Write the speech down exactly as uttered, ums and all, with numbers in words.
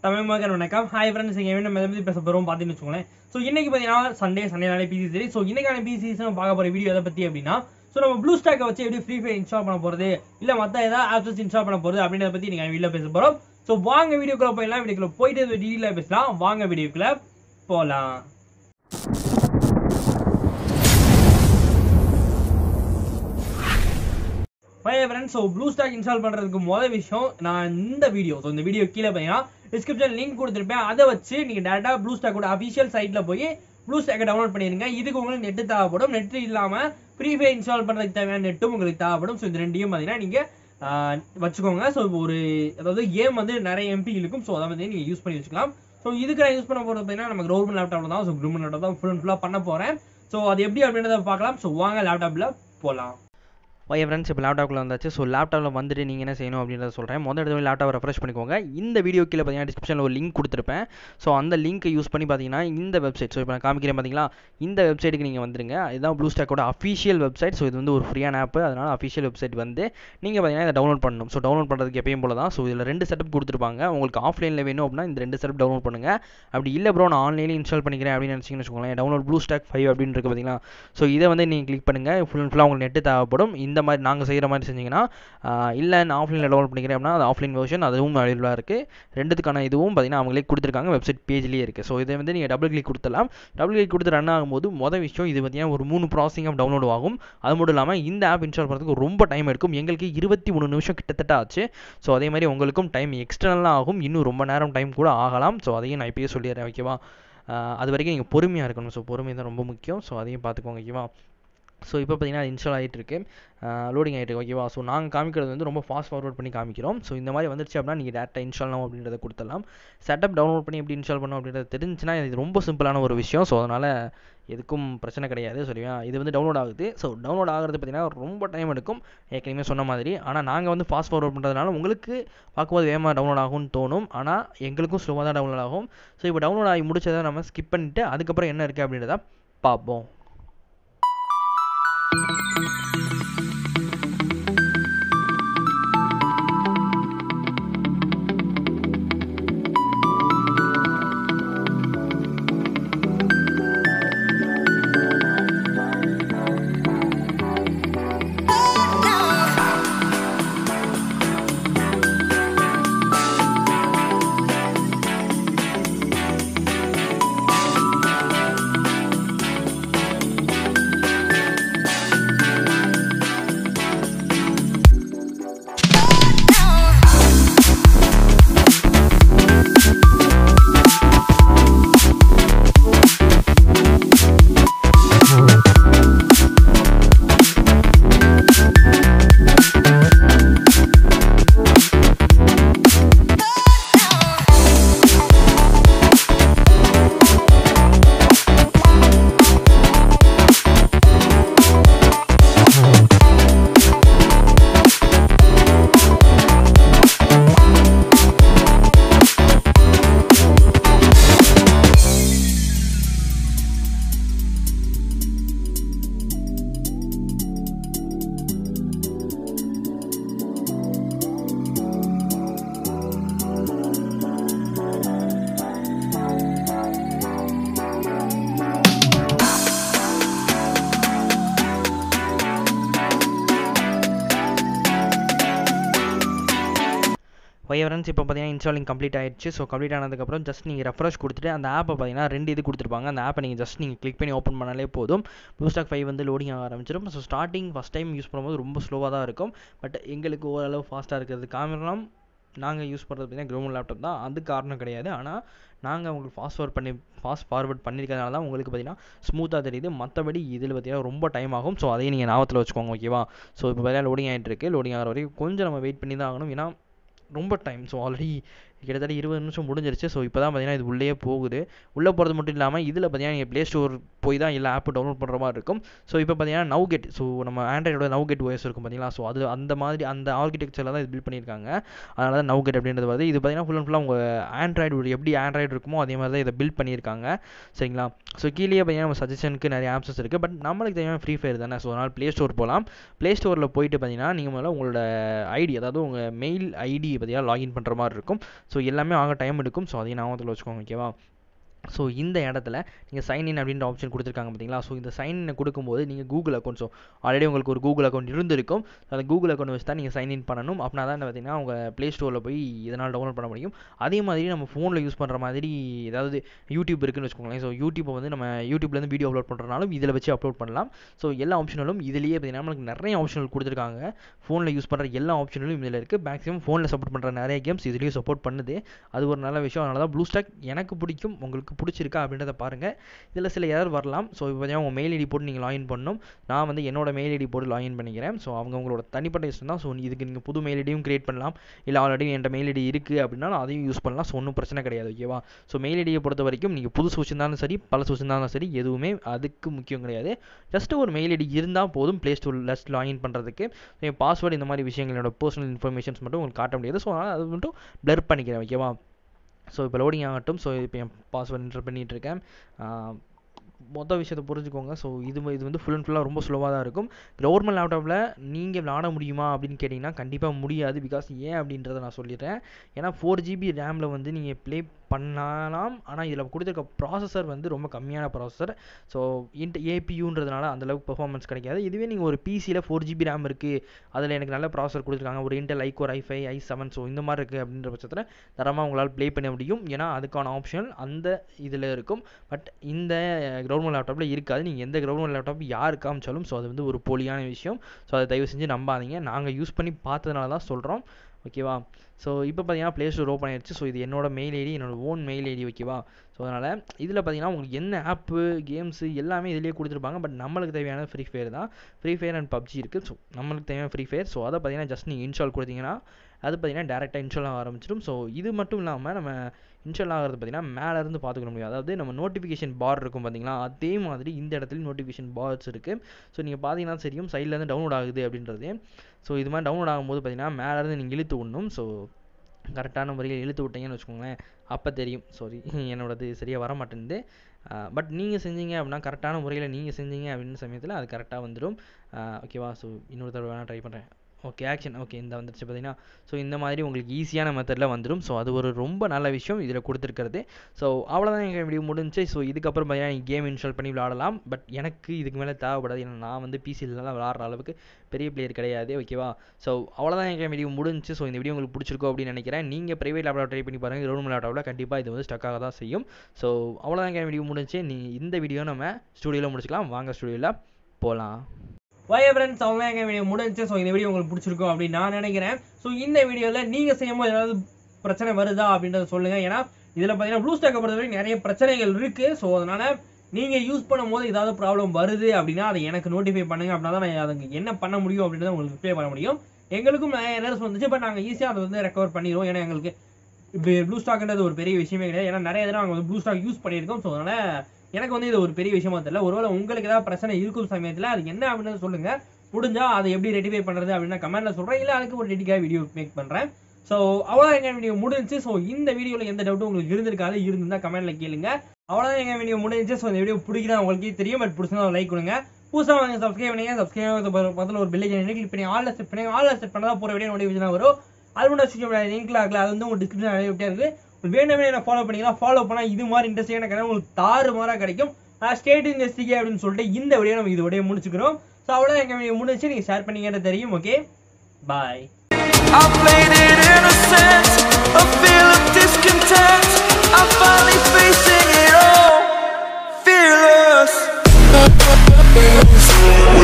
தமிழ் மக்கள் வணக்கம். Hi friends, இங்கே நம்ம எதை பற்றி பேச போகிறோம் பார்த்தீங்கன்னு வச்சுக்கோங்களேன். ஸோ இன்னைக்கு பார்த்தீங்கன்னா சண்டே சண்டே நாளே பிசி சரி. ஸோ இன்னைக்கான பிசிஸ் பார்க்க போகிற வீடியோ எதை பற்றி அப்படின்னா, ஸோ நம்ம ப்ளூ ஸ்டாக்கை வச்சு எப்படி ஃப்ரீ ஃபயர் இன்ஸ்டால் பண்ண போகிறது, இல்லை மற்ற ஏதாவது ஆப்ஸ் இன்ஸ்டால் பண்ண போகிறது அப்படின்றத பற்றி நீங்கள் வீடியோவில் பேச போகிறோம். ஸோ வாங்க வீடியோக்குள்ளே போயிடலாம். வீடியோக்குள்ளே போயிட்டு டீட்டெயிலாக பேசலாம். வாங்க வீடியோக்குள்ளே போகலாம். Hi friends, so Blue Stack install பண்ணுறதுக்கு முதல் விஷயம் நான் இந்த வீடியோ ஸோ இந்த வீடியோ கீழே பார்த்தீங்கன்னா டிஸ்கிரிப்ஷன் லிங்க் கொடுத்துருப்பேன். அதை வச்சு நீங்கள் டேரெக்டாக ப்ளூ ஸ்டாக்கோட அஃபிஷியல் சைட்டில் போய் ப்ளூ ஸ்டாக்கை டவுன்லோட் பண்ணிடுங்க. இதுக்கு உங்களுக்கு நெட்டு தேவைப்படும். நெட் இல்லாமல் ஃப்ரீ ஃபயர் இன்ஸ்டால் பண்ணுறதுக்கு தேவையான நெட்டும் உங்களுக்கு தேவைப்படும். ஸோ இந்த ரெண்டையும் பார்த்தீங்கன்னா நீங்கள் வச்சுக்கோங்க. ஸோ ஒரு அதாவது கேம் வந்து நிறைய எம்பி இருக்கும். ஸோ அதை வந்து நீங்கள் யூஸ் பண்ணி வச்சுக்கலாம். ஸோ இதுக்கு நான் யூஸ் பண்ண போகிறது பார்த்தீங்கன்னா நம்ம கவர்மெண்ட் லேப்டாப்பில் தான். ஸோ கவர்மெண்ட் லேப்டாப் தான் ஃபுல் அண்ட் ஃபுல்லாக பண்ண போகிறேன். ஸோ அது எப்படி அப்படின்றத பார்க்கலாம். ஸோ வாங்க லேப்டாப்பில் போகலாம். ஓகே ஃப்ரெண்ட்ஸ், இப்போ லேப்டாப்பில் வந்தாச்சு. ஸோ லேப்டாப்பில் வந்துட்டு நீங்கள் என்ன செய்யணும் அப்படின்றத சொல்கிறேன். முதல் இடத்துல லேப்டாப் ரெஃப்ரெஷ் பண்ணிக்கோங்க. இந்த வீடியோ கீழே பார்த்தீங்கன்னா டிஸ்கிரிப்ஷனில் ஒரு லிங்க் கொடுத்துருப்பேன். ஸோ அந்த லிங்க்கை யூஸ் பண்ணி பார்த்தீங்கன்னா இந்த வெப்சைட், ஸோ இப்போ நான் காமிக்கிறேன் பார்த்தீங்களா, இந்த வெப்சைட்டுக்கு நீங்கள் வந்துருங்க. இதுதான் ப்ளூ ஸ்டாக்கோட அஃபிஷியல் வெப்சைட். ஸோ இது வந்து ஒரு ஃப்ரீயான ஆப். அதனால் அஃபிஷியல் வெப்சைட் வந்து நீங்கள் பார்த்தீங்கன்னா இதை டவுன்லோட் பண்ணணும். ஸோ டவுன்லோட் பண்ணுறதுக்கு எப்பயும் போல தான். ஸோ இதில் ரெண்டு செட்டப் கொடுத்துருப்பாங்க. உங்களுக்கு ஆஃப்லைனில் வேணும் அப்படின்னா இந்த ரெண்டு செட்டப் டவுன்லோட் பண்ணுங்கள். அப்படி இல்லை ப்ரோ நான் ஆன்லைனில் இன்ஸ்டால் பண்ணிக்கிறேன் அப்படின்னு நினச்சிங்கன்னு வச்சுக்கோங்களேன், டவுன்லோட் ப்ளூ ஸ்டாக் ஃபைவ் அப்படின்னு இருக்குது பார்த்தீங்களா. ஸோ இதை வந்து நீங்கள் கிளிக் பண்ணுங்கள். ஃபுல் அண்ட் ஃபுல்லாக உங்களுக்கு நெட்டு தேவைப்படும். இந்த மாதிரி நாங்கள் செய்கிற மாதிரி செஞ்சிங்கன்னா, இல்லை நான் ஆஃப்லைனில் டவுன்லோட் பண்ணிக்கிறேன் அப்படின்னா அது ஆஃப்லைன் வெர்ஷன் அதுவும் அவைலபிளாக இருக்குது. ரெண்டுத்துக்கான இதுவும் பார்த்தீங்கன்னா அவங்களே கொடுத்துருக்காங்க, வெப்சைட் பேஜ்லேயே இருக்குது. ஸோ இதை வந்து நீங்கள் டபுள் கிளிக் கொடுத்துடலாம். டபுள் கிளிக் கொடுத்து ரன் ஆகும்போது மொதல் விஷயம் இது பார்த்தீங்கன்னா ஒரு மூணு ப்ராசஸிங் ஆஃப் டவுன்லோட் ஆகும். அது மட்டும் இல்லாமல் இந்த ஆப் இன்ஸ்டால் பண்ணுறதுக்கு ரொம்ப டைம் எடுக்கும். எங்களுக்கு இருபத்தி மூணு நிமிஷம் கிட்டத்தட்ட ஆச்சு. ஸோ அதே மாதிரி உங்களுக்கும் டைம் எக்ஸ்டர்னலாக ஆகும். இன்னும் ரொம்ப நேரம் டைம் கூட ஆகலாம். ஸோ அதையும் நான் இப்போயே சொல்லிடுறேன், ஓகேவா. அது வரைக்கும் நீங்கள் பொறுமையாக இருக்கணும். ஸோ பொறுமை தான் ரொம்ப முக்கியம். ஸோ அதையும் பார்த்துக்கோங்க, ஓகேவா. ஸோ இப்போ பார்த்தீங்கன்னா அது இன்ஸ்டால் ஆகிட்டு இருக்கு, லோடிங் ஆகிட்டு இருக்கு, ஓகேவா. ஸோ நாங்கள் காமிக்கிறது வந்து ரொம்ப ஃபாஸ்ட் ஃபார்வர்ட் பண்ணி காமிக்கிறோம். ஸோ இந்த மாதிரி வந்துருச்சு அப்படின்னா நீங்கள் டேரெக்டாக இன்ஸ்டால் ஆகும் அப்படின்றத கொடுத்துடலாம். செட்டப் டவுன்லோட் பண்ணி எப்படி இன்ஸ்டால் பண்ணணும் அப்படின்றது தெரிஞ்சுன்னா இது ரொம்ப சிம்பிளான ஒரு விஷயம். ஸோ அதனால் எதுக்கும் பிரச்சனை கிடையாது, சரியா. இது வந்து டவுன்லோட் ஆகுது. ஸோ டவுன்லோட் ஆகிறது பார்த்தீங்கன்னா ரொம்ப டைம் எடுக்கும், ஏற்கனவே சொன்ன மாதிரி. ஆனால் நாங்கள் வந்து ஃபாஸ்ட் ஃபார்வர்ட் பண்ணுறதுனால உங்களுக்கு பார்க்கும்போது வேகமாக டவுன்லோட் ஆகும்னு தோணும். ஆனால் எங்களுக்கும் ஸ்லோவாக தான் டவுன்லோட் ஆகும். ஸோ இப்போ டவுன்லோட் ஆகி முடிச்சதை நம்ம ஸ்கிப் பண்ணிவிட்டு அதுக்கப்புறம் என்ன இருக்குது அப்படின்றத பார்ப்போம். ஓகே ஃப்ரெண்ட்ஸ், இப்போ பார்த்தீங்கன்னா இன்ஸ்டாலிங் கம்ப்ளீட் ஆயிடுச்சு. ஸோ கம்ப்ளீட் ஆனதுக்கப்புறம் ஜஸ்ட் நீங்கள் ரெஃப்ரெஷ் கொடுத்துட்டு அந்த ஆப்பை பார்த்தீங்கன்னா ரெண்டு இது கொடுத்துருப்பாங்க. அந்த ஆப்பை நீங்கள் ஜஸ்ட் நீங்கள் கிளிக் பண்ணி ஓப்பன் பண்ணாலே போதும். ப்ளூ ஸ்டாக் ஃபைவ் வந்து லோடிங் ஆக ஆரம்பிச்சிடும். So starting first time use பண்ணும்போது ரொம்ப ஸ்லோவாக தான் இருக்கும். பட் எங்களுக்கு ஓரளவு ஃபாஸ்ட்டாக இருக்கிறது காரணம் நாங்கள் யூஸ் பண்ணுறது பார்த்தீங்கன்னா கவர்மெண்ட் லேப்டாப் தான், அது காரணம் கிடையாது. ஆனால் நாங்கள் உங்களுக்கு ஃபாஸ்ட் ஃபார்வர்ட் பண்ணி ஃபாஸ்ட் ஃபார்வர்ட் பண்ணியிருக்கிறதுனால தான் உங்களுக்கு பார்த்தீங்கன்னா ஸ்மூத்தாக தெரியுது. மற்றபடி இதில் பார்த்தீங்கன்னா ரொம்ப டைம் ஆகும். ஸோ அதையும் நீங்கள் ஞாபகத்தில் வச்சுக்கோங்க, ஓகேவா. ஸோ இப்போ பார்த்தீங்கன்னா லோடிங் ஆகிட்டு இருக்கு. லோடிங் ஆகிற வரைக்கும் கொஞ்சம் நம்ம வெயிட் பண்ணி தான் ஆகணும், ஏன்னா ரொம்ப டைம். ஸோ ஆல்ரெடி கிட்டத்தட்ட இருபது நிமிஷம் முடிஞ்சிருச்சு. ஸோ இப்போ தான் பார்த்தீங்கன்னா இது உள்ளே போகுது. உள்ளே போகிறது மட்டும் இல்லாமல் இதில் பார்த்தீங்கன்னா நீங்கள் ப்ளே ஸ்டோர் போய் தான் எல்லா ஆப்பு டவுன்லோட் பண்ணுற மாதிரி இருக்கும். ஸோ இப்போ பார்த்தீங்கன்னா நவ் கெட், ஸோ நம்ம ஆண்ட்ராய்டோட நவ் கெட் ஓஎஸ் இருக்கும் பார்த்தீங்களா. ஸோ அது அந்த மாதிரி அந்த ஆர்கிடெக்சரில் தான் இது பில்ட் பண்ணியிருக்காங்க. அதனால தான் நவ் கெட் அப்படின்றது வருது. இது பார்த்தீங்கன்னா ஃபுல் அண்ட் ஃபுல்லாக உங்கள் ஆண்ட்ராய்டு எப்படி ஆண்ட்ராய்டு இருக்குமோ அதே மாதிரி தான் இதை பில்ட் பண்ணியிருக்காங்க, சரிங்களா. ஸோ கீழே பார்த்தீங்கன்னா நம்ம சஜஷனுக்கு நிறைய ஆப்ஸஸ் இருக்குது. பட் நம்மளுக்கு தேவையான ஃப்ரீ ஃபயர் தானே. ஸோ அதனால் ப்ளே ஸ்டோர் போகலாம். ப்ளே ஸ்டோரில் போயிட்டு பார்த்தீங்கன்னா நீங்கள் முதல்ல உங்களோட ஐடி, அதாவது உங்கள் மெயில் ஐடி பார்த்தீங்கன்னா லாகின் பண்ணுற மாதிரி இருக்கும். ஸோ எல்லாமே ஆக டைம் எடுக்கும். ஸோ அதையும் ஞாபகத்தில் வச்சுக்கோங்க, ஓகேவா? ஸோ இந்த இடத்துல நீங்கள் சைன்இன் அப்படின்ற ஆப்ஷன் கொடுத்துருக்காங்க பார்த்தீங்களா? ஸோ இந்த சைன்இன் கொடுக்கும்போது நீங்கள் கூகுள் அக்கௌண்ட், ஸோ ஆல்ரெடி உங்களுக்கு ஒரு கூகுள் அக்கௌண்ட் இருந்திருக்கும். அந்த கூகுள் அக்கௌண்ட் வச்சு தான் நீங்கள் சைன்இன் பண்ணணும். அப்படின்னா தான் பார்த்தீங்கன்னா உங்கள் ப்ளே ஸ்டோரில் போய் இதனால் டவுன்லோட் பண்ண முடியும். அதே மாதிரி நம்ம ஃபோனில் யூஸ் பண்ணுற மாதிரி ஏதாவது யூடியூப் இருக்குன்னு வச்சுக்கோங்களேன். ஸோ யூடியூப்பை வந்து நம்ம யூடியூப்லேருந்து வீடியோ அப்லோட் பண்ணுறனாலும் இதில் வச்சு அப்லோட் பண்ணலாம். ஸோ எல்லா ஆப்ஷனலும் இதுலேயே பார்த்தீங்கன்னா நமக்கு நிறைய ஆப்ஷனல் கொடுத்துருக்காங்க. ஃபோனில் யூஸ் பண்ணுற எல்லா ஆப்ஷனலும் இதில் இருக்குது. மேக்ஸிமம் ஃபோனில் சப்போர்ட் பண்ணுற நிறைய கேம்ஸ் இதுலேயும் சப்போர்ட் பண்ணுது. அது ஒரு நல்ல விஷயம். அதனால தான் ப்ளூஸ்டாக் எனக்கு பிடிக்கும். உங்களுக்கு பிடிச்சிருக்கா அப்படின்றத பாருங்கள். இதில் சில எரர் வரலாம். ஸோ இப்போ பார்த்தீங்கன்னா உங்கள் மெயில் ஐடி போட்டு நீங்கள் லாகின் பண்ணணும். நான் வந்து என்னோட மெயில் ஐடி போட்டு லாகின் பண்ணிக்கிறேன். ஸோ அவங்க உங்களோட தனிப்பட்ட இஷ்டம் தான். ஸோ இதுக்கு நீங்கள் புது மெயில் ஐடியும் கிரியேட் பண்ணலாம். இல்லை ஆல்ரெடி என்கிட்ட மெயில் ஐடி இருக்குது அப்படின்னா அதையும் யூஸ் பண்ணலாம். ஸோ ஒன்றும் பிரச்சனை கிடையாது, ஓகேவா? ஸோ மெயில் ஐடியை பொறுத்த வரைக்கும் நீங்கள் புதுசு வச்சுருந்தாலும் சரி, பழசு வச்சுருந்தாலும் சரி, எதுவுமே அதுக்கு முக்கியம் கிடையாது. ஜஸ்ட் ஒரு மெயில் ஐடி இருந்தால் போதும் ப்ளே ஸ்டோர் லெஸ்ட் லாகின் பண்ணுறதுக்கு. என் பாஸ்வேர்டு இந்த மாதிரி விஷயங்களோட பர்சனல் இன்ஃபர்மேஷன்ஸ் மட்டும் உங்களுக்கு காட்ட முடியாது. ஸோ அதனால் அது மட்டும் பிளர் பண்ணிக்கிறேன், ஓகேவா? ஸோ இப்போ லோடிங் ஆகட்டும். ஸோ இப்போ என் பாஸ்வேர்டு என்டர் பண்ணிகிட்டு இருக்கேன். மொத்த விஷயத்தை புரிஞ்சுக்கோங்க. ஸோ இது இது வந்து ஃபுல் அண்ட் ஃபுல்லாக ரொம்ப ஸ்லோவாக தான் இருக்கும். கவர்மெண்ட் லேப்டாப்பில் நீங்கள் விளாட முடியுமா அப்படின்னு கேட்டிங்கன்னா கண்டிப்பாக முடியாது. பிகாஸ் ஏன் அப்படின்றத நான் சொல்லிடுறேன். ஏன்னா ஃபோர் ஜிபி ரேமில் வந்து நீங்கள் ப்ளே பண்ணலாம். ஆனால் இதில் கொடுத்துருக்க ப்ராசஸர் வந்து ரொம்ப கம்மியான ப்ராசஸர். ஸோ இன்ட் ஏபியூன்றதுனால அந்தளவுக்கு பெர்ஃபார்மன்ஸ் கிடைக்காது. இதுவே நீங்கள் ஒரு பிசியில் ஃபோர் ஜிபி ரேம் இருக்குது, அதில் எனக்கு நல்ல ப்ராசஸர் கொடுத்துருக்காங்க, ஒரு Intel i core i five i seven, so இந்த மாதிரி இருக்குது அப்படின்ற பட்சத்தில் தரமாக உங்களால் ப்ளே பண்ண முடியும். ஏன்னா அதுக்கான ஆப்ஷன் அந்த இதில் இருக்கும். பட் இந்த கவர்மெண்ட் லேப்டாப்பில் இருக்காது. நீங்கள் எந்த கவர்மெண்ட் லேப்டாப் யார் காமிச்சாலும் ஸோ அது வந்து ஒரு போலியான விஷயம். ஸோ அதை தயவு செஞ்சு நம்பாதீங்க. நாங்கள் யூஸ் பண்ணி பார்த்ததுனால தான் சொல்கிறோம், ஓகேவா? ஸோ இப்போ பார்த்தீங்கன்னா ப்ளே ஸ்டோர் ஓப்பன் ஆயிடுச்சு. ஸோ இது என்னோட மெயில் ஐடி, என்னோட ஓன் மெயில் ஐடி, ஓகேவா? ஸோ அதனால் இதில் பார்த்தீங்கன்னா உங்களுக்கு என்ன ஆப்பு, கேம்ஸு எல்லாமே இதிலேயே கொடுத்துருப்பாங்க. பட் நம்மளுக்கு தேவையான ஃப்ரீ ஃபயர் தான். ஃப்ரீ ஃபயர் அண்ட் பப்ஜி இருக்குது. ஸோ நம்மளுக்கு தேவையான ஃப்ரீ ஃபயர். ஸோ அதை பார்த்தீங்கன்னா ஜஸ்ட் நீங்கள் இன்ஸ்டால் கொடுத்தீங்கன்னா அது பார்த்தீங்கன்னா டேரெக்டாக இன்ஸ்டால் ஆக ஆரம்பிச்சிடும். ஸோ இது மட்டும் இல்லாமல் நம்ம இன்ஸ்டால் ஆகிறது பார்த்தீங்கன்னா மேலேருந்து பார்த்துக்க முடியும். அதாவது நம்ம நோட்டிஃபிகேஷன் பார் இருக்கும் பார்த்தீங்களா, அதே மாதிரி இந்த இடத்துல நோட்டிஃபிகேஷன் பார்ஸ் இருக்குது. ஸோ நீங்கள் பார்த்தீங்கன்னா தெரியும் சைட்லேருந்து டவுன்லோட் ஆகுது அப்படின்றது. ஸோ இது மாதிரி டவுன்லோட் ஆகும்போது பார்த்தீங்கன்னா மேலேருந்து நீங்கள் இழுத்து விடணும். ஸோ கரெக்டான முறையில் இழுத்து விட்டீங்கன்னு வச்சுக்கோங்களேன், அப்போ தெரியும். சாரி, என்னோடது சரியாக வர மாட்டேங்குது. பட் நீங்கள் செஞ்சீங்க அப்படின்னா கரெக்டான முறையில் நீங்கள் செஞ்சீங்க அப்படின்னு சமயத்தில் அது கரெக்டாக வந்துடும், ஓகேவா? ஸோ இன்னொரு தடவை வேணால் ட்ரை பண்ணுறேன். ஓகே, ஆக்ஷன் ஓகே இந்த வந்துருச்சு பார்த்தீங்கன்னா. ஸோ இந்த மாதிரி உங்களுக்கு ஈஸியான மெத்தடில் வந்துடும். ஸோ அது ஒரு ரொம்ப நல்ல விஷயம் இதில் கொடுத்துருக்கிறது. ஸோ அவ்வளோதான் எங்கள் வீடியோ முடிஞ்சு. ஸோ இதுக்கப்புறம் பார்த்தீங்கன்னா நீங்கள் கேம் இன்ஸ்டால் பண்ணி விளாடலாம். பட் எனக்கு இதுக்கு மேலே தேவைப்படாது. ஏன்னா நான் வந்து பிசிலலாம் விளாட்ற அளவுக்கு பெரிய பிளேயர் கிடையாது, ஓகேவா? ஸோ அவ்வளோதான் எங்கள் வீடியோ முடிஞ்சு. ஸோ இந்த வீடியோ உங்களுக்கு பிடிச்சிருக்கோம் அப்படின்னு நினைக்கிறேன். நீங்கள் ப்ரைவேட் லேப்டாப் ட்ரை பண்ணி பாருங்கள். கவர்மெண்ட் லேப்டாப்பில் கண்டிப்பாக இது வந்து ஸ்டக்காக தான் செய்யும். ஸோ அவ்வளோதான் எங்கள் வீடியோ முடிஞ்சு. நீ இந்த வீடியோ நம்ம ஸ்டூடியோவில் முடிச்சுக்கலாம். வாங்க ஸ்டூடியோவில் போகலாம். வாய் ஃப்ரெண்ட்ஸ், அவ்வளோ எங்கள் வீடியோ முடிஞ்சு. ஸோ இந்த வீடியோ உங்களுக்கு பிடிச்சிருக்கும் அப்படின்னு நான் நினைக்கிறேன். ஸோ இந்த வீடியோவில் நீங்கள் செய்யும்போது ஏதாவது பிரச்சனை வருதா அப்படின்றத சொல்லுங்கள். ஏன்னா இதில் பார்த்தீங்கன்னா ப்ளூஸ்டாக்கை பொறுத்தவரைக்கும் நிறைய பிரச்சனைகள் இருக்குது. ஸோ அதனால் நீங்கள் யூஸ் பண்ணும்போது ஏதாவது ப்ராப்ளம் வருது அப்படின்னா அதை எனக்கு நோட்டிஃபை பண்ணுங்கள். அப்படின்னா தான் நான் அதுக்கு என்ன பண்ண முடியும் அப்படின்றத உங்களுக்கு ரிப்ளை பண்ண முடியும். எங்களுக்கும் நிறைய எரர்ஸ் வந்துச்சு. பட் நாங்கள் ஈஸியாக அதை வந்து ரெக்கவர் பண்ணிடுவோம். ஏன்னா எங்களுக்கு இப்போ ப்ளூஸ்டாக்ன்றது ஒரு பெரிய விஷயமே கிடையாது. ஏன்னா நிறைய தடவை நாங்கள் வந்து ப்ளூஸ்டாக் யூஸ் பண்ணியிருக்கோம். ஸோ அதனால் எனக்கு வந்து இது ஒரு பெரிய விஷயமா தெரியல. ஒருவேளை உங்களுக்கு ஏதாவது பிரச்சனை இருக்கும் சமயத்தில் அது என்ன அப்படின்னு சொல்லுங்க. முடிஞ்சா அதை எப்படி ரெடிஃபை பண்றது அப்படின்னு கமெண்ட்ல சொல்றேன். இல்லை அதுக்கு ஒரு டெடிக்காக வீடியோ மேக் பண்றேன். ஸோ அவ்வளோதான் எங்க வீடியோ முடிஞ்சு. ஸோ இந்த வீடியோவில் எந்த டவுட்டும் உங்களுக்கு இருந்திருக்காது, இருந்தா கமெண்ட்ல கேளுங்க. அவ்வளோதான் எங்க வீடியோ முடிஞ்சு. ஸோ இந்த வீடியோ பிடிக்கிறா உங்களுக்கு தெரியும். பட் பிடிச்சா லைக் கொடுங்க. புதுசாக வாங்க சப்ஸ்கிரைப் பண்ணுங்க. சப்ஸ்கிரைப் பக்கத்தில் ஒரு பெல் ஐக்கன் கிளிக் பண்ணி ஆல்ல செட் பண்ணி ஆல்ல செட் பண்ணா போகிற வீடியோ நோட்டிஃபிகேஷன் வரும். அது மட்டும் லிங்க்ல ஆகல, அது வந்து உங்க டிஸ்கிரிப்ஷன் நிறைய இருக்கு. வேணுமே என்ன ஃபாலோ பண்ணிக்கலாம். ஃபாலோ பண்ணால் இது மாதிரி இன்ட்ரெஸ்டிங்கான கதை உங்களுக்கு தாறு மாறாக கிடைக்கும். ஸ்டேட் இன்வெஸ்டிகே அப்படின்னு சொல்லிட்டு இந்த வீடியோ நம்ம இது வீடியோ முடிச்சுக்கிறோம். ஸோ அவ்வளோ எங்கள் வீடியோ முடிச்சு நீங்கள் ஷேர் பண்ணிங்கன்னு தெரியும். Okay, bye. I played it innocent, a feel of discontent. I'm finally facing it all, fearless.